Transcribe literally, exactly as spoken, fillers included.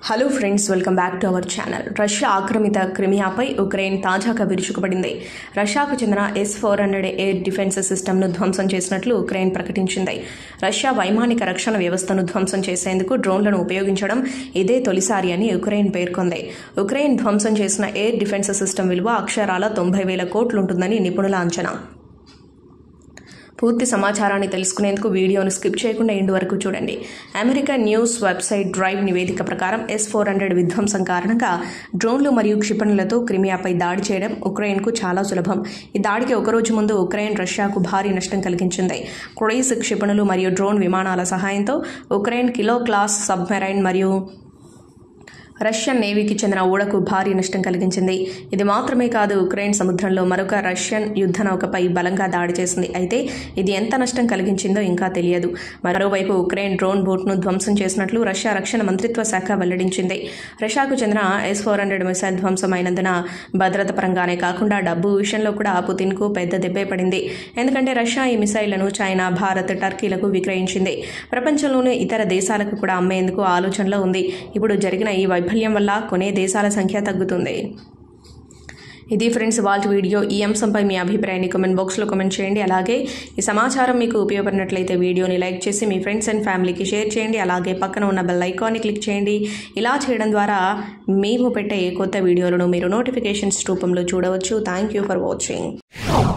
Hello friends, welcome back to our channel. Russia ఆక్రమిత క్రిమియాపై Ukraine తాజాగా విరుచుకుపడింది. రష్యాకు చెందిన S four hundred air defence సిస్టమ్ను ధ్వంసం చేసినట్లు ఉక్రెయిన్ ప్రకటించింది. రష్యా వైమానిక రక్షణ వ్యవస్థను ధ్వంసం చేసేందుకు డ్రోన్లను ఉపయోగించడం ఇదే తొలిసారి అని ఉక్రెయిన్ పేర్కొంది. ఉక్రెయిన్ ధ్వంసం చేసిన ఎయిర్ డిఫెన్స్ సిస్టమ్ విలువ అక్షరాల తొంభై వేల కోట్లుంటుందని నిపుణుల అంచనా. పూర్తి సమాచారాన్ని తెలుసుకునేందుకు వీడియోను స్కిప్ చేయకుండా ఎండ్ వరకు చూడండి. అమెరికన్ న్యూస్ వెబ్సైట్ డ్రైవ్ నివేదిక ప్రకారం ఎస్ ఫోర్ హండ్రెడ్ విధ్వంసం కారణంగా డ్రోన్లు మరియు క్షిపణులతో క్రిమియాపై దాడి చేయడం ఉక్రెయిన్కు చాలా సులభం. ఈ దాడికి ఒకరోజు ముందు ఉక్రెయిన్ రష్యాకు భారీ నష్టం కలిగించింది. క్రూయిజ్ క్షిపణులు మరియు డ్రోన్ విమానాల సహాయంతో ఉక్రెయిన్ కిలో క్లాస్ సబ్మెరైన్ మరియు రష్యన్ నేవీకి చెందిన ఓడకు భారీ నష్టం కలిగించింది. ఇది మాత్రమే కాదు, ఉక్రెయిన్ సముద్రంలో మరొక రష్యన్ యుద్ధ నౌకపై బలంగా దాడి చేసింది. అయితే ఇది ఎంత నష్టం కలిగించిందో ఇంకా తెలియదు. మరోవైపు ఉక్రెయిన్ డ్రోన్ బోట్ను ధ్వంసం చేసినట్లు రష్యా రక్షణ మంత్రిత్వ శాఖ వెల్లడించింది. రష్యాకు చెందిన ఎస్ ఫోర్ హండ్రెడ్ మిసైల్ ధ్వంసమైనందున భద్రత పరంగానే కాకుండా డబ్బు విషయంలో కూడా పుతిన్కు పెద్ద దెబ్బే పడింది. ఎందుకంటే రష్యా ఈ మిసైళ్లను చైనా, భారత్, టర్కీలకు విక్రయించింది. ప్రపంచంలోని ఇతర దేశాలకు కూడా అమ్మేందుకు ఆలోచనలో ఉంది. ఇప్పుడు జరిగిన ఈ వైఫల్యం వల్ల కొనే దేశాల సంఖ్య తగ్గుతుంది. ఇది ఫ్రెండ్స్ వాళ్ళ వీడియో. ఈ అంశంపై మీ అభిప్రాయాన్ని కామెంట్ బాక్స్లో కామెంట్ చేయండి. అలాగే ఈ సమాచారం మీకు ఉపయోగపడినట్లయితే వీడియోని లైక్ చేసి మీ ఫ్రెండ్స్ అండ్ ఫ్యామిలీకి షేర్ చేయండి. అలాగే పక్కన ఉన్న బెల్ ఐకాన్ని క్లిక్ చేయండి. ఇలా చేయడం ద్వారా మేము పెట్టే కొత్త వీడియోలను మీరు నోటిఫికేషన్స్ రూపంలో చూడవచ్చు. Thank you for watching.